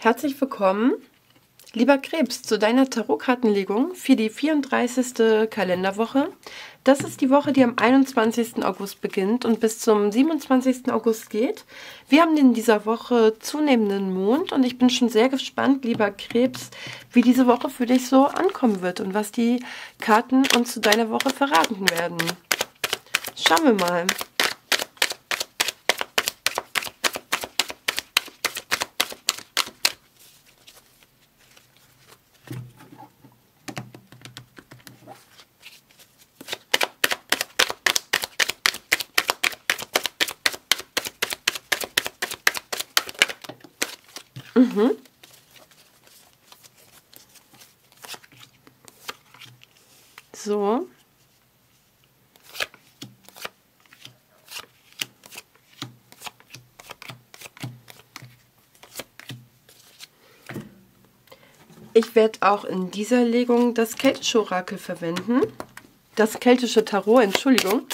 Herzlich willkommen, lieber Krebs, zu deiner Tarotkartenlegung für die 34. Kalenderwoche. Das ist die Woche, die am 21. August beginnt und bis zum 27. August geht. Wir haben in dieser Woche zunehmenden Mond und ich bin schon sehr gespannt, lieber Krebs, wie diese Woche für dich so ankommen wird und was die Karten uns zu deiner Woche verraten werden. Schauen wir mal. So. Ich werde auch in dieser Legung das keltische Orakel verwenden. Das keltische Tarot, Entschuldigung.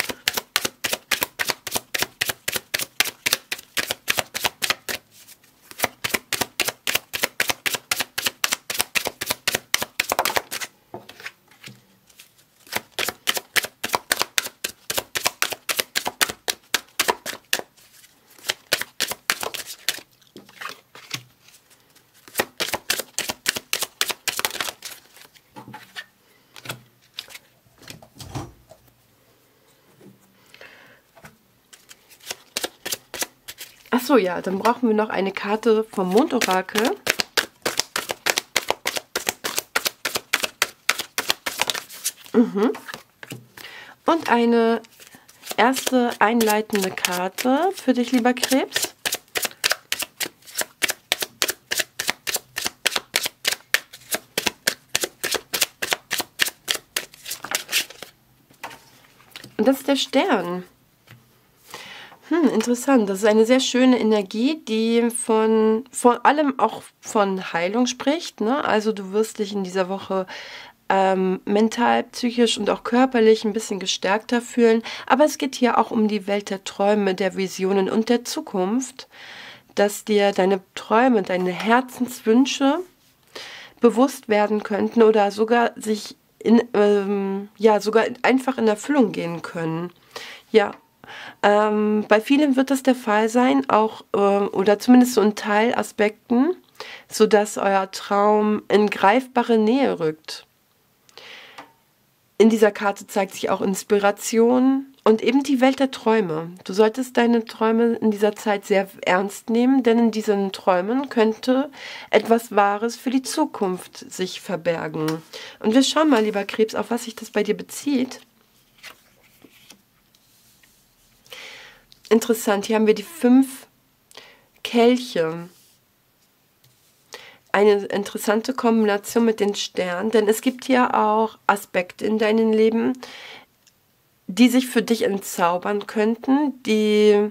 Achso, ja, dann brauchen wir noch eine Karte vom Mondorakel. Und eine erste einleitende Karte für dich, lieber Krebs. Und das ist der Stern. Interessant. Das ist eine sehr schöne Energie, die vor allem auch von Heilung spricht, ne? Also du wirst dich in dieser Woche mental, psychisch und auch körperlich ein bisschen gestärkter fühlen. Aber es geht hier auch um die Welt der Träume, der Visionen und der Zukunft, dass dir deine Träume, deine Herzenswünsche bewusst werden könnten oder sogar sich sogar einfach in Erfüllung gehen können. Ja. Bei vielen wird das der Fall sein, auch oder zumindest so in Teilaspekten, sodass euer Traum in greifbare Nähe rückt. In dieser Karte zeigt sich auch Inspiration und eben die Welt der Träume. Du solltest deine Träume in dieser Zeit sehr ernst nehmen, denn in diesen Träumen könnte etwas Wahres für die Zukunft sich verbergen. Und wir schauen mal, lieber Krebs, auf was sich das bei dir bezieht. Interessant, hier haben wir die 5 Kelche. Eine interessante Kombination mit den Sternen, denn es gibt hier auch Aspekte in deinem Leben, die sich für dich entzaubern könnten, die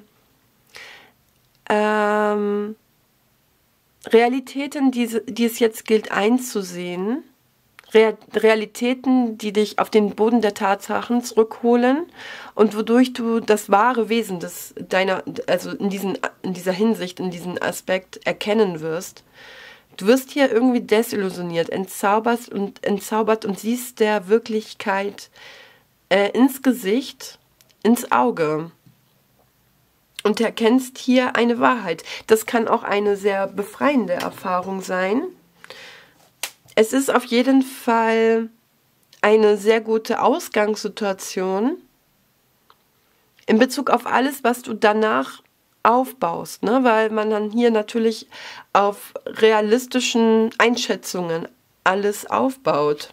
Realitäten, die es jetzt gilt einzusehen, Realitäten, die dich auf den Boden der Tatsachen zurückholen und wodurch du das wahre Wesen also in dieser Hinsicht, in diesem Aspekt erkennen wirst. Du wirst hier irgendwie desillusioniert, entzaubert und siehst der Wirklichkeit ins Gesicht, ins Auge und erkennst hier eine Wahrheit. Das kann auch eine sehr befreiende Erfahrung sein. Es ist auf jeden Fall eine sehr gute Ausgangssituation in Bezug auf alles, was du danach aufbaust, ne? Weil man dann hier natürlich auf realistischen Einschätzungen alles aufbaut.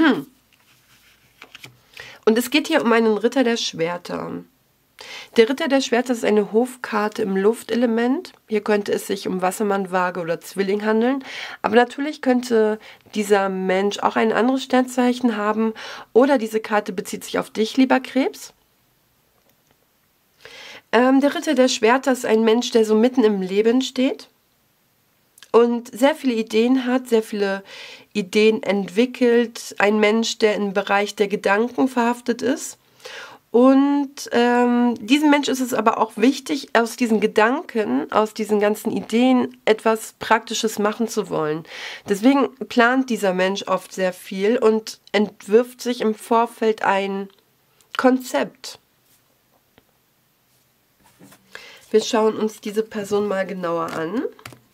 Und es geht hier um einen Ritter der Schwerter. Der Ritter der Schwerter ist eine Hofkarte im Luftelement. Hier könnte es sich um Wassermann, Waage oder Zwilling handeln. Aber natürlich könnte dieser Mensch auch ein anderes Sternzeichen haben. Oder diese Karte bezieht sich auf dich, lieber Krebs. Der Ritter der Schwerter ist ein Mensch, der so mitten im Leben steht und sehr viele Ideen hat, sehr viele Ideen entwickelt. Ein Mensch, der im Bereich der Gedanken verhaftet ist Und diesem Mensch ist es aber auch wichtig, aus diesen Gedanken, aus diesen ganzen Ideen etwas Praktisches machen zu wollen. Deswegen plant dieser Mensch oft sehr viel und entwirft sich im Vorfeld ein Konzept. Wir schauen uns diese Person mal genauer an.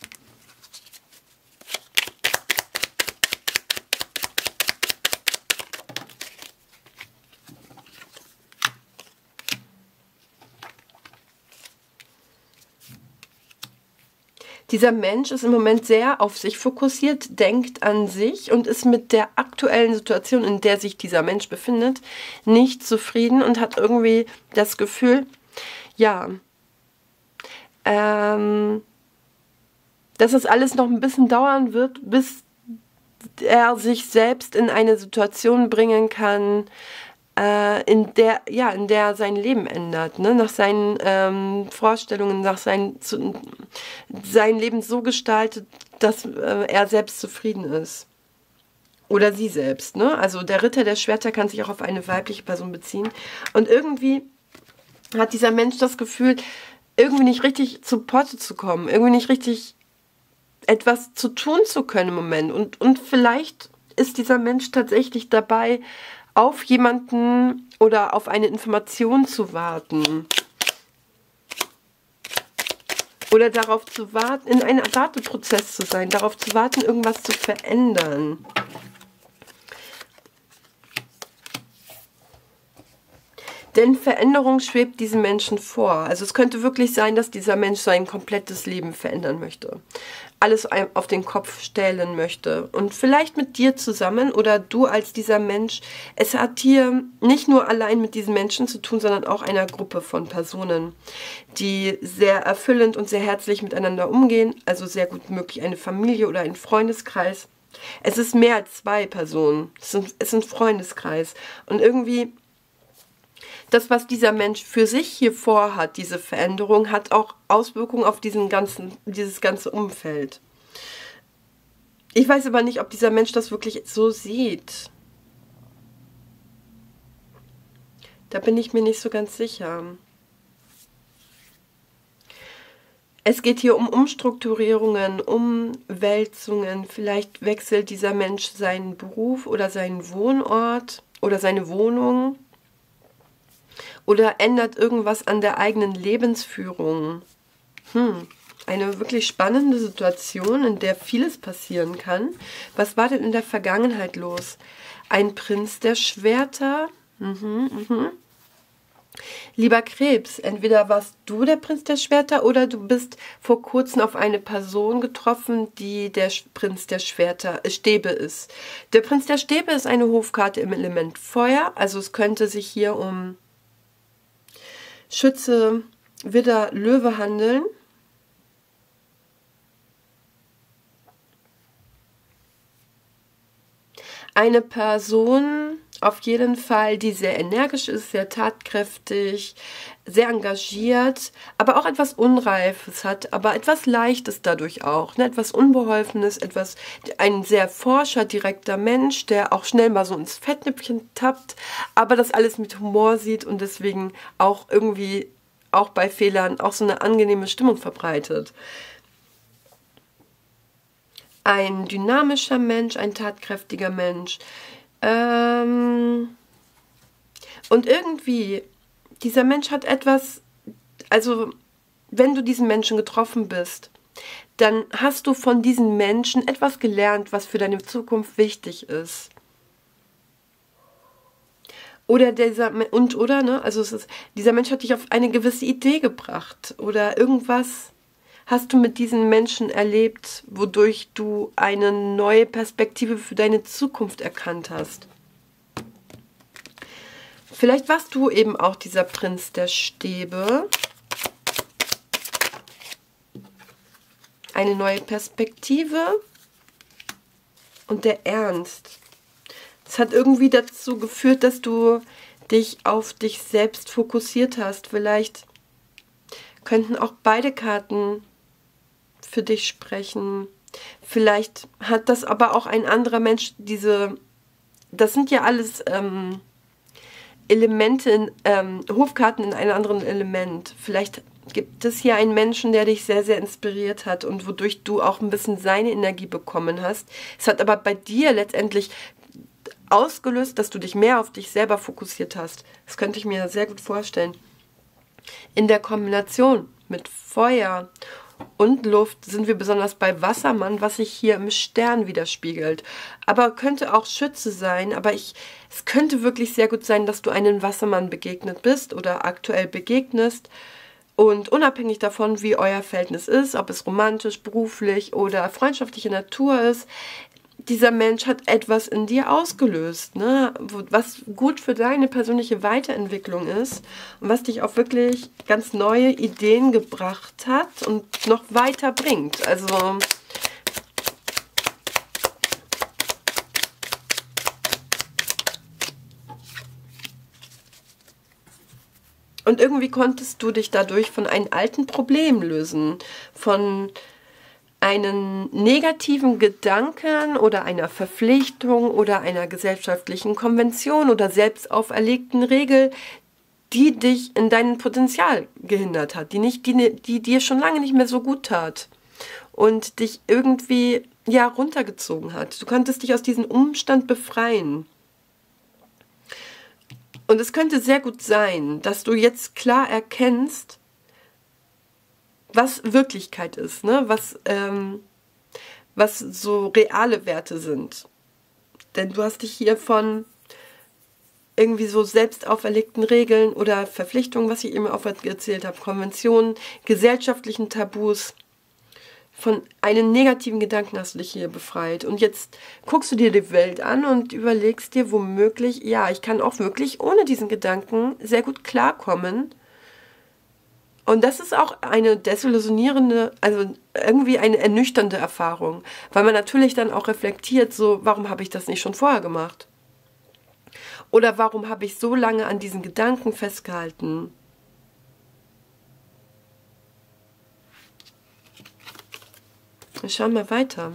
Dieser Mensch ist im Moment sehr auf sich fokussiert, denkt an sich und ist mit der aktuellen Situation, in der sich dieser Mensch befindet, nicht zufrieden und hat irgendwie das Gefühl, ja, dass es alles noch ein bisschen dauern wird, bis er sich selbst in eine Situation bringen kann, in der sein Leben ändert, ne? Nach seinen Vorstellungen, sein Leben so gestaltet, dass er selbst zufrieden ist. Oder sie selbst, ne? Also der Ritter der Schwerter kann sich auch auf eine weibliche Person beziehen. Und irgendwie hat dieser Mensch das Gefühl, irgendwie nicht richtig zu Potte zu kommen, irgendwie nicht richtig etwas zu tun zu können im Moment. Und vielleicht ist dieser Mensch tatsächlich dabei, auf jemanden oder auf eine Information zu warten. Oder darauf zu warten, in einem Warteprozess zu sein, darauf zu warten, irgendwas zu verändern. Denn Veränderung schwebt diesem Menschen vor. Also es könnte wirklich sein, dass dieser Mensch sein komplettes Leben verändern möchte. Alles auf den Kopf stellen möchte. Und vielleicht mit dir zusammen oder du als dieser Mensch. Es hat hier nicht nur allein mit diesen Menschen zu tun, sondern auch einer Gruppe von Personen, die sehr erfüllend und sehr herzlich miteinander umgehen. Also sehr gut möglich eine Familie oder ein Freundeskreis. Es ist mehr als 2 Personen. Es ist ein Freundeskreis. Und irgendwie das, was dieser Mensch für sich hier vorhat, diese Veränderung, hat auch Auswirkungen auf dieses ganze Umfeld. Ich weiß aber nicht, ob dieser Mensch das wirklich so sieht. Da bin ich mir nicht so ganz sicher. Es geht hier um Umstrukturierungen, um Wälzungen. Vielleicht wechselt dieser Mensch seinen Beruf oder seinen Wohnort oder seine Wohnung. Oder ändert irgendwas an der eigenen Lebensführung. Eine wirklich spannende Situation, in der vieles passieren kann. Was war denn in der Vergangenheit los? Ein Prinz der Schwerter. Lieber Krebs, entweder warst du der Prinz der Schwerter oder du bist vor kurzem auf eine Person getroffen, die der Prinz der Stäbe ist. Der Prinz der Stäbe ist eine Hofkarte im Element Feuer. Also es könnte sich hier um Schütze, Widder, Löwe handeln. Eine Person auf jeden Fall, die sehr energisch ist, sehr tatkräftig, sehr engagiert, aber auch etwas Unreifes hat, aber etwas Leichtes dadurch auch, ne? Etwas Unbeholfenes, ein sehr forscher, direkter Mensch, der auch schnell mal so ins Fettnäpfchen tappt, aber das alles mit Humor sieht und deswegen auch irgendwie, auch bei Fehlern, auch so eine angenehme Stimmung verbreitet. Ein dynamischer Mensch, ein tatkräftiger Mensch. Und irgendwie, dieser Mensch hat etwas, also wenn du diesen Menschen getroffen bist, dann hast du von diesen Menschen etwas gelernt, was für deine Zukunft wichtig ist. Oder dieser Mensch hat dich auf eine gewisse Idee gebracht oder irgendwas hast du mit diesen Menschen erlebt, wodurch du eine neue Perspektive für deine Zukunft erkannt hast. Vielleicht warst du eben auch dieser Prinz der Stäbe. Eine neue Perspektive und der Ernst. Das hat irgendwie dazu geführt, dass du dich auf dich selbst fokussiert hast. Vielleicht könnten auch beide Karten für dich sprechen. Vielleicht hat das aber auch ein anderer Mensch das sind ja alles Elemente, Hofkarten in einem anderen Element. Vielleicht gibt es hier einen Menschen, der dich sehr, sehr inspiriert hat und wodurch du auch ein bisschen seine Energie bekommen hast. Es hat aber bei dir letztendlich ausgelöst, dass du dich mehr auf dich selber fokussiert hast. Das könnte ich mir sehr gut vorstellen. In der Kombination mit Feuer und Luft sind wir besonders bei Wassermann, was sich hier im Stern widerspiegelt. Aber könnte auch Schütze sein, aber es könnte wirklich sehr gut sein, dass du einem Wassermann begegnet bist oder aktuell begegnest. Und unabhängig davon, wie euer Verhältnis ist, ob es romantisch, beruflich oder freundschaftliche Natur ist, dieser Mensch hat etwas in dir ausgelöst, ne? Was gut für deine persönliche Weiterentwicklung ist und was dich auf wirklich ganz neue Ideen gebracht hat und noch weiter bringt. Also und irgendwie konntest du dich dadurch von einem alten Problem lösen, von einen negativen Gedanken oder einer Verpflichtung oder einer gesellschaftlichen Konvention oder selbst auferlegten Regel, die dich in deinem Potenzial gehindert hat, die dir schon lange nicht mehr so gut tat und dich irgendwie ja runtergezogen hat. Du konntest dich aus diesem Umstand befreien. Und es könnte sehr gut sein, dass du jetzt klar erkennst, was Wirklichkeit ist, ne? Was so reale Werte sind. Denn du hast dich hier von irgendwie so selbst auferlegten Regeln oder Verpflichtungen, was ich eben auch erzählt habe, Konventionen, gesellschaftlichen Tabus, von einem negativen Gedanken hast du dich hier befreit. Und jetzt guckst du dir die Welt an und überlegst dir womöglich, ja, ich kann auch wirklich ohne diesen Gedanken sehr gut klarkommen. Und das ist auch eine desillusionierende, also irgendwie eine ernüchternde Erfahrung, weil man natürlich dann auch reflektiert, so, warum habe ich das nicht schon vorher gemacht? Oder warum habe ich so lange an diesen Gedanken festgehalten? Wir schauen mal weiter.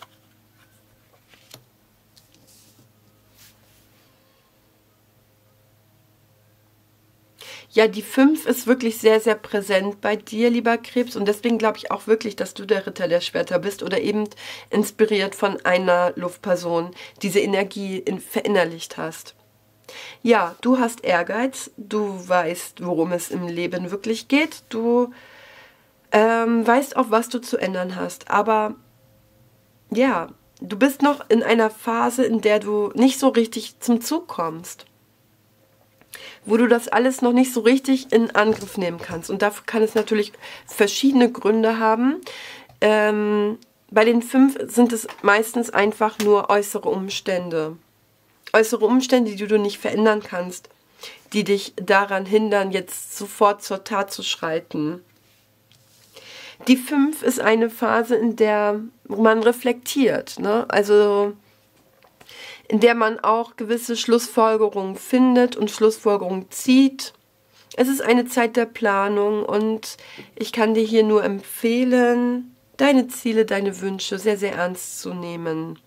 Ja, die 5 ist wirklich sehr, sehr präsent bei dir, lieber Krebs. Und deswegen glaube ich auch wirklich, dass du der Ritter der Schwerter bist oder eben inspiriert von einer Luftperson diese Energie verinnerlicht hast. Ja, du hast Ehrgeiz, du weißt, worum es im Leben wirklich geht, du weißt auch, was du zu ändern hast. Aber ja, du bist noch in einer Phase, in der du nicht so richtig zum Zug kommst, wo du das alles noch nicht so richtig in Angriff nehmen kannst. Und dafür kann es natürlich verschiedene Gründe haben. Bei den 5 sind es meistens einfach nur äußere Umstände. Äußere Umstände, die du nicht verändern kannst, die dich daran hindern, jetzt sofort zur Tat zu schreiten. Die 5 ist eine Phase, in der man reflektiert, ne? Also in der man auch gewisse Schlussfolgerungen findet und Schlussfolgerungen zieht. Es ist eine Zeit der Planung und ich kann dir hier nur empfehlen, deine Ziele, deine Wünsche sehr, sehr ernst zu nehmen.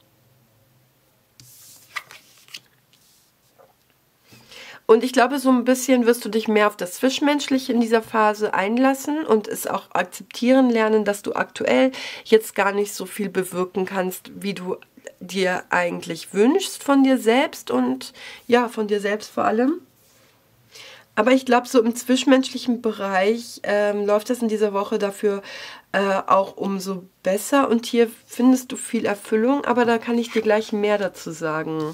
Und ich glaube, so ein bisschen wirst du dich mehr auf das Zwischenmenschliche in dieser Phase einlassen und es auch akzeptieren lernen, dass du aktuell jetzt gar nicht so viel bewirken kannst, wie du dir eigentlich wünschst von dir selbst und ja, von dir selbst vor allem. Aber ich glaube, so im zwischenmenschlichen Bereich läuft das in dieser Woche dafür auch umso besser und hier findest du viel Erfüllung, aber da kann ich dir gleich mehr dazu sagen.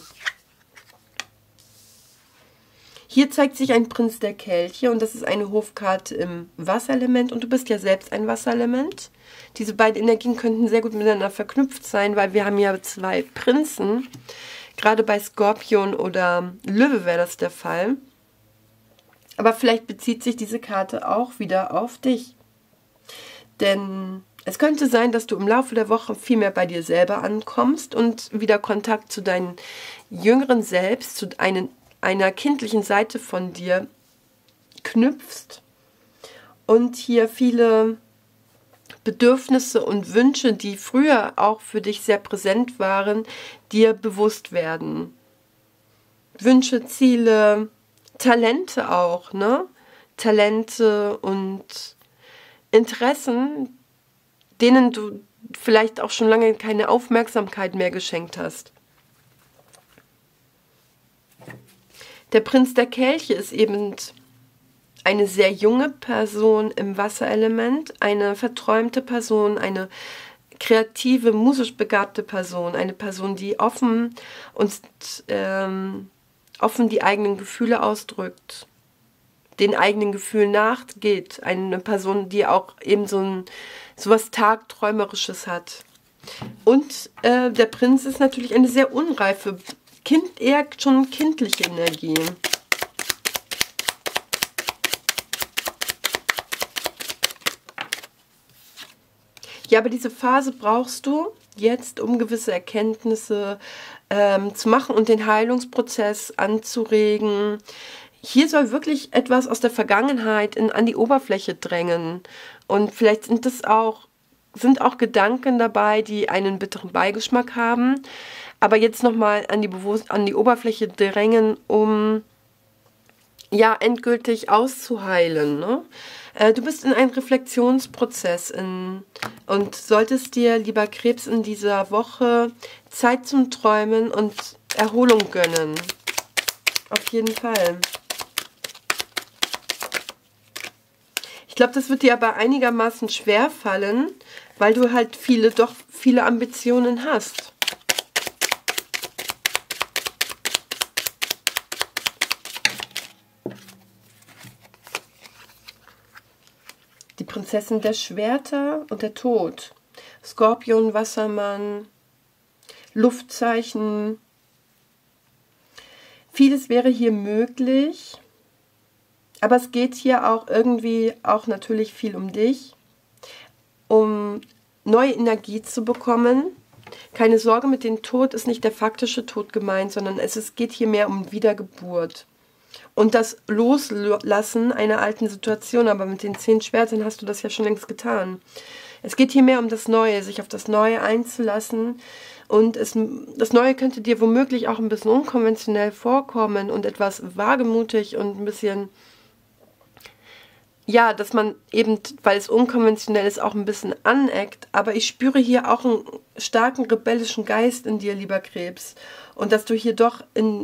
Hier zeigt sich ein Prinz der Kelche und das ist eine Hofkarte im Wasserelement und du bist ja selbst ein Wasserelement. Diese beiden Energien könnten sehr gut miteinander verknüpft sein, weil wir haben ja 2 Prinzen. Gerade bei Skorpion oder Löwe wäre das der Fall. Aber vielleicht bezieht sich diese Karte auch wieder auf dich. Denn es könnte sein, dass du im Laufe der Woche viel mehr bei dir selber ankommst und wieder Kontakt zu deinem jüngeren Selbst, zu einer kindlichen Seite von dir knüpfst und hier viele Bedürfnisse und Wünsche, die früher auch für dich sehr präsent waren, dir bewusst werden. Wünsche, Ziele, Talente auch, ne? Talente und Interessen, denen du vielleicht auch schon lange keine Aufmerksamkeit mehr geschenkt hast. Der Prinz der Kelche ist eben eine sehr junge Person im Wasserelement, eine verträumte Person, eine kreative, musisch begabte Person, eine Person, die offen die eigenen Gefühle ausdrückt, den eigenen Gefühlen nachgeht, eine Person, die auch eben so was Tagträumerisches hat. Und der Prinz ist natürlich eine sehr unreife, eher schon kindliche Energie. Ja, aber diese Phase brauchst du jetzt, um gewisse Erkenntnisse zu machen und den Heilungsprozess anzuregen. Hier soll wirklich etwas aus der Vergangenheit an die Oberfläche drängen. Und vielleicht sind auch Gedanken dabei, die einen bitteren Beigeschmack haben. Aber jetzt nochmal an die Oberfläche drängen, um ja endgültig auszuheilen, ne? Du bist in einem Reflexionsprozess und solltest dir, lieber Krebs, in dieser Woche Zeit zum Träumen und Erholung gönnen. Auf jeden Fall. Ich glaube, das wird dir aber einigermaßen schwer fallen, weil du halt viele Ambitionen hast. Die Prinzessin der Schwerter und der Tod. Skorpion, Wassermann, Luftzeichen. Vieles wäre hier möglich, aber es geht hier auch irgendwie auch natürlich viel um dich, um neue Energie zu bekommen. Keine Sorge, mit dem Tod ist nicht der faktische Tod gemeint, sondern es geht hier mehr um Wiedergeburt. Und das Loslassen einer alten Situation, aber mit den 10 Schwertern hast du das ja schon längst getan. Es geht hier mehr um das Neue, sich auf das Neue einzulassen. Und das Neue könnte dir womöglich auch ein bisschen unkonventionell vorkommen und etwas wagemutig und ein bisschen, ja, dass man eben, weil es unkonventionell ist, auch ein bisschen aneckt. Aber ich spüre hier auch einen starken rebellischen Geist in dir, lieber Krebs. Und dass du hier doch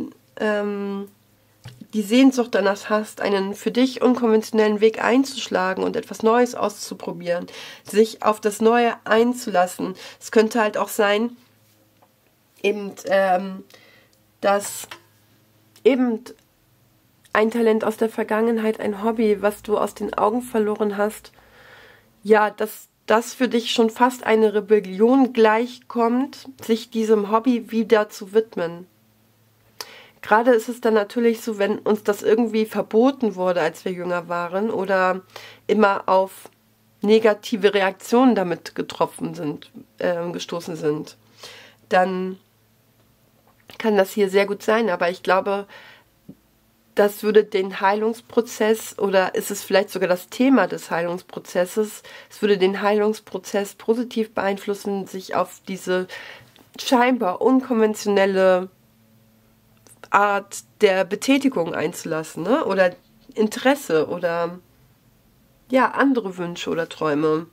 die Sehnsucht danach hast, einen für dich unkonventionellen Weg einzuschlagen und etwas Neues auszuprobieren, sich auf das Neue einzulassen. Es könnte halt auch sein, eben, dass eben ein Talent aus der Vergangenheit, ein Hobby, was du aus den Augen verloren hast, ja, dass das für dich schon fast eine Rebellion gleichkommt, sich diesem Hobby wieder zu widmen. Gerade ist es dann natürlich so, wenn uns das irgendwie verboten wurde, als wir jünger waren oder immer auf negative Reaktionen damit gestoßen sind, dann kann das hier sehr gut sein. Aber ich glaube, das würde den Heilungsprozess oder ist es vielleicht sogar das Thema des Heilungsprozesses, es würde den Heilungsprozess positiv beeinflussen, sich auf diese scheinbar unkonventionelle Art der Betätigung einzulassen, ne? Oder Interesse oder ja, andere Wünsche oder Träume.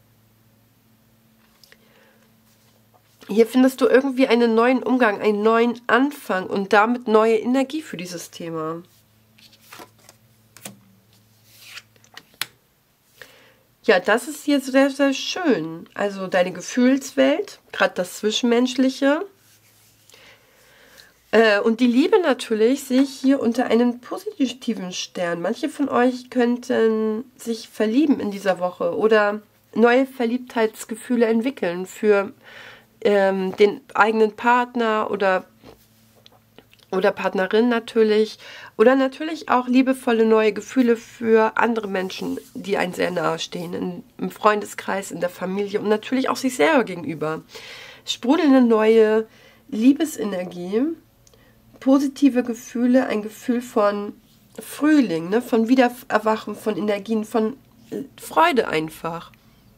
Hier findest du irgendwie einen neuen Umgang, einen neuen Anfang und damit neue Energie für dieses Thema. Ja, das ist hier sehr, sehr schön. Also deine Gefühlswelt, gerade das Zwischenmenschliche. Und die Liebe natürlich sehe ich hier unter einem positiven Stern. Manche von euch könnten sich verlieben in dieser Woche oder neue Verliebtheitsgefühle entwickeln für den eigenen Partner oder Partnerin natürlich. Oder natürlich auch liebevolle neue Gefühle für andere Menschen, die einem sehr nahe stehen, im Freundeskreis, in der Familie und natürlich auch sich selber gegenüber. Sprudelnde neue Liebesenergie, positive Gefühle, ein Gefühl von Frühling, ne, von Wiedererwachen, von Energien, von Freude einfach.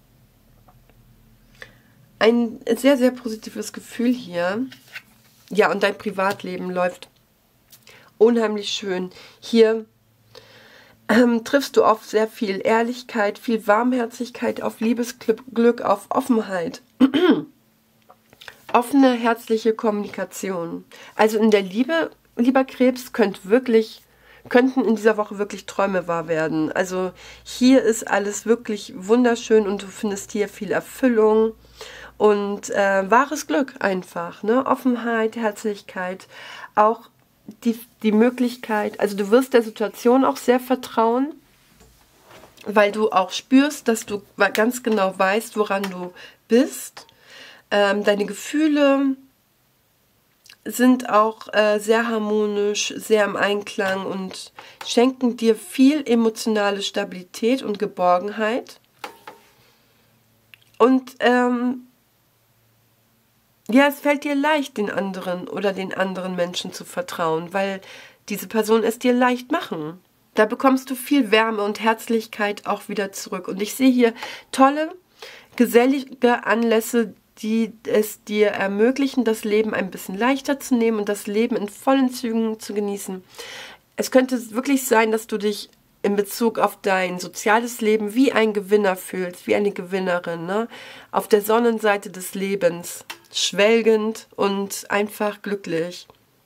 Ein sehr, sehr positives Gefühl hier. Ja, und dein Privatleben läuft unheimlich schön. Hier triffst du auf sehr viel Ehrlichkeit, viel Warmherzigkeit, auf Liebesglück, auf Offenheit. Offene, herzliche Kommunikation. Also in der Liebe, lieber Krebs, könnten in dieser Woche wirklich Träume wahr werden. Also hier ist alles wirklich wunderschön und du findest hier viel Erfüllung und wahres Glück einfach. Ne? Offenheit, Herzlichkeit, auch die Möglichkeit, also du wirst der Situation auch sehr vertrauen, weil du auch spürst, dass du ganz genau weißt, woran du bist. Deine Gefühle sind auch sehr harmonisch, sehr im Einklang und schenken dir viel emotionale Stabilität und Geborgenheit. Und ja, es fällt dir leicht, den anderen oder den anderen Menschen zu vertrauen, weil diese Person es dir leicht machen. Da bekommst du viel Wärme und Herzlichkeit auch wieder zurück. Und ich sehe hier tolle, gesellige Anlässe, die es dir ermöglichen, das Leben ein bisschen leichter zu nehmen und das Leben in vollen Zügen zu genießen. Es könnte wirklich sein, dass du dich in Bezug auf dein soziales Leben wie ein Gewinner fühlst, wie eine Gewinnerin, ne? Auf der Sonnenseite des Lebens, schwelgend und einfach glücklich.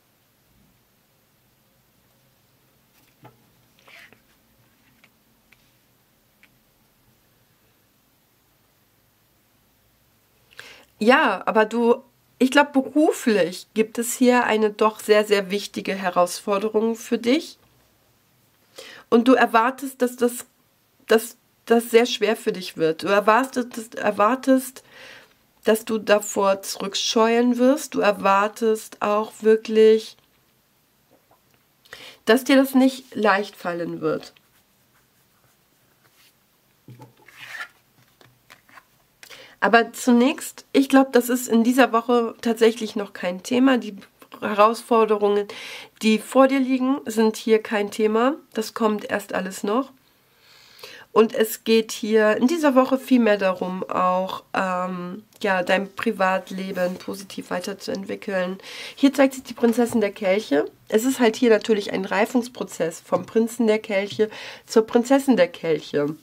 Ja, aber ich glaube, beruflich gibt es hier eine doch sehr, sehr wichtige Herausforderung für dich. Und du erwartest, dass das sehr schwer für dich wird. Du erwartest, dass du davor zurückscheuen wirst. Du erwartest auch wirklich, dass dir das nicht leicht fallen wird. Aber zunächst, ich glaube, das ist in dieser Woche tatsächlich noch kein Thema. Die Herausforderungen, die vor dir liegen, sind hier kein Thema. Das kommt erst alles noch. Und es geht hier in dieser Woche viel mehr darum, auch ja, dein Privatleben positiv weiterzuentwickeln. Hier zeigt sich die Prinzessin der Kelche. Es ist halt hier natürlich ein Reifungsprozess vom Prinzen der Kelche zur Prinzessin der Kelche.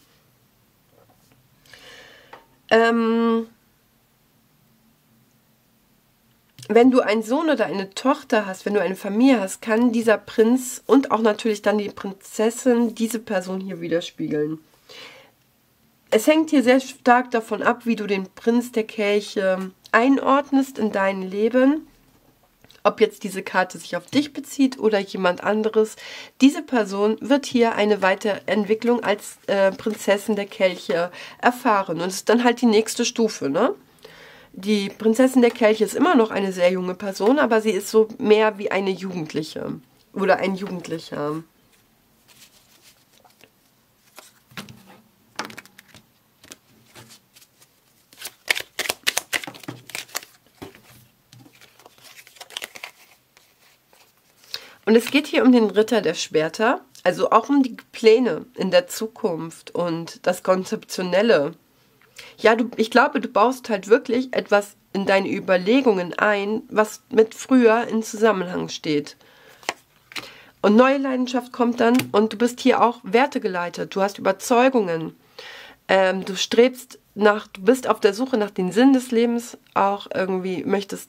Wenn du einen Sohn oder eine Tochter hast, wenn du eine Familie hast, kann dieser Prinz und auch natürlich dann die Prinzessin diese Person hier widerspiegeln. Es hängt hier sehr stark davon ab, wie du den Prinz der Kelche einordnest in dein Leben. Ob jetzt diese Karte sich auf dich bezieht oder jemand anderes. Diese Person wird hier eine Weiterentwicklung als Prinzessin der Kelche erfahren. Und es ist dann halt die nächste Stufe, ne? Die Prinzessin der Kelche ist immer noch eine sehr junge Person, aber sie ist so mehr wie eine Jugendliche oder ein Jugendlicher. Und es geht hier um den Ritter der Schwerter, also auch um die Pläne in der Zukunft und das Konzeptionelle. Ja, ich glaube, du baust halt wirklich etwas in deine Überlegungen ein, was mit früher in Zusammenhang steht. Und neue Leidenschaft kommt dann und du bist hier auch wertegeleitet. Du hast Überzeugungen. Du bist auf der Suche nach dem Sinn des Lebens, auch irgendwie möchtest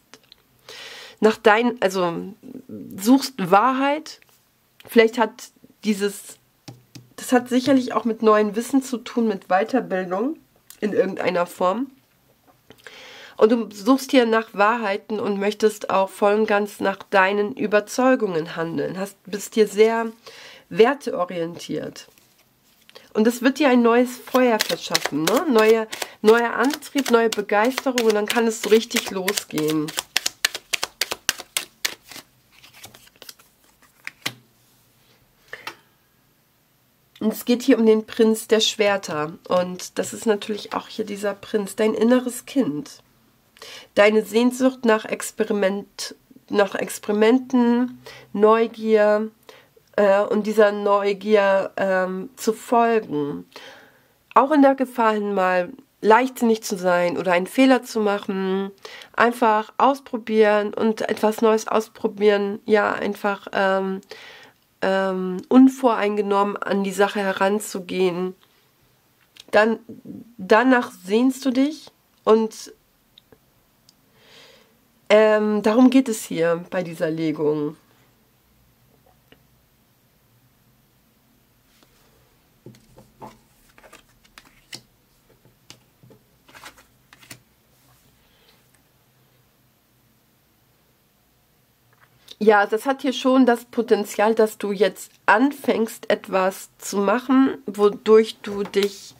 suchst Wahrheit. Vielleicht hat das hat sicherlich auch mit neuem Wissen zu tun, mit Weiterbildung in irgendeiner Form. Und du suchst hier nach Wahrheiten und möchtest auch voll und ganz nach deinen Überzeugungen handeln. Bist hier sehr werteorientiert. Und das wird dir ein neues Feuer verschaffen, ne? Neuer Antrieb, neue Begeisterung und dann kann es so richtig losgehen. Und es geht hier um den Prinz der Schwerter. Und das ist natürlich auch hier dieser Prinz, dein inneres Kind. Deine Sehnsucht nach Experimenten, Neugier und dieser Neugier zu folgen. Auch in der Gefahr hin mal leichtsinnig zu sein oder einen Fehler zu machen. Einfach ausprobieren und etwas Neues ausprobieren. Ja, einfach unvoreingenommen an die Sache heranzugehen. Danach sehnst du dich und darum geht es hier bei dieser Legung. Ja, das hat hier schon das Potenzial, dass du jetzt anfängst, etwas zu machen, wodurch du dich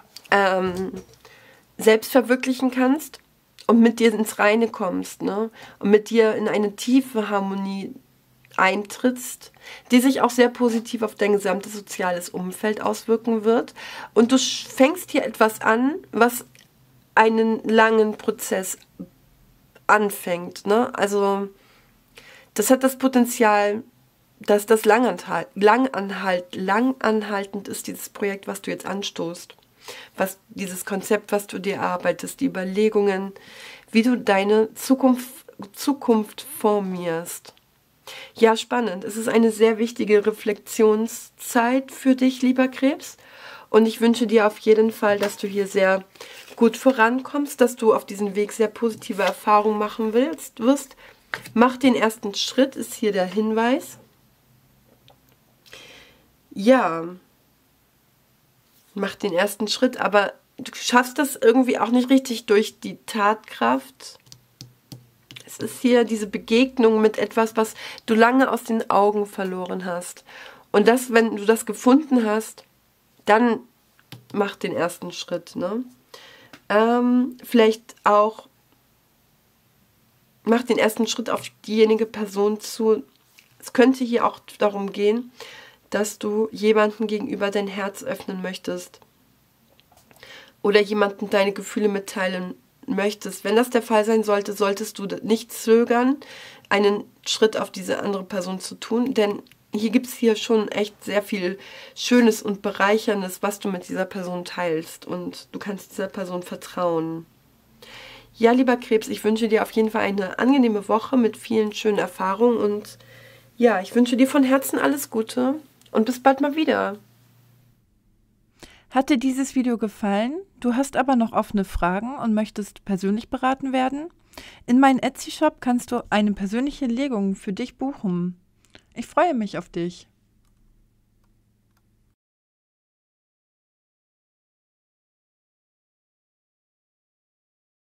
selbst verwirklichen kannst und mit dir ins Reine kommst, ne? Und mit dir in eine tiefe Harmonie eintrittst, die sich auch sehr positiv auf dein gesamtes soziales Umfeld auswirken wird. Und du fängst hier etwas an, was einen langen Prozess anfängt, ne? Also das hat das Potenzial, dass das langanhaltend ist, dieses Projekt, was du jetzt anstoßt. Dieses Konzept, was du dir erarbeitest, die Überlegungen, wie du deine Zukunft formierst. Ja, spannend. Es ist eine sehr wichtige Reflexionszeit für dich, lieber Krebs. Und ich wünsche dir auf jeden Fall, dass du hier sehr gut vorankommst, dass du auf diesem Weg sehr positive Erfahrungen machen wirst. Mach den ersten Schritt, ist hier der Hinweis. Ja, mach den ersten Schritt, aber du schaffst das irgendwie auch nicht richtig durch die Tatkraft. Es ist hier diese Begegnung mit etwas, was du lange aus den Augen verloren hast. Und das, wenn du das gefunden hast, dann mach den ersten Schritt, ne? Vielleicht auch mach den ersten Schritt auf diejenige Person zu. Es könnte hier auch darum gehen, dass du jemandem gegenüber dein Herz öffnen möchtest oder jemandem deine Gefühle mitteilen möchtest. Wenn das der Fall sein sollte, solltest du nicht zögern, einen Schritt auf diese andere Person zu tun, denn hier gibt es hier schon echt sehr viel Schönes und Bereicherndes, was du mit dieser Person teilst und du kannst dieser Person vertrauen. Ja, lieber Krebs, ich wünsche dir auf jeden Fall eine angenehme Woche mit vielen schönen Erfahrungen und ja, ich wünsche dir von Herzen alles Gute und bis bald mal wieder. Hat dir dieses Video gefallen? Du hast aber noch offene Fragen und möchtest persönlich beraten werden? In meinem Etsy-Shop kannst du eine persönliche Legung für dich buchen. Ich freue mich auf dich.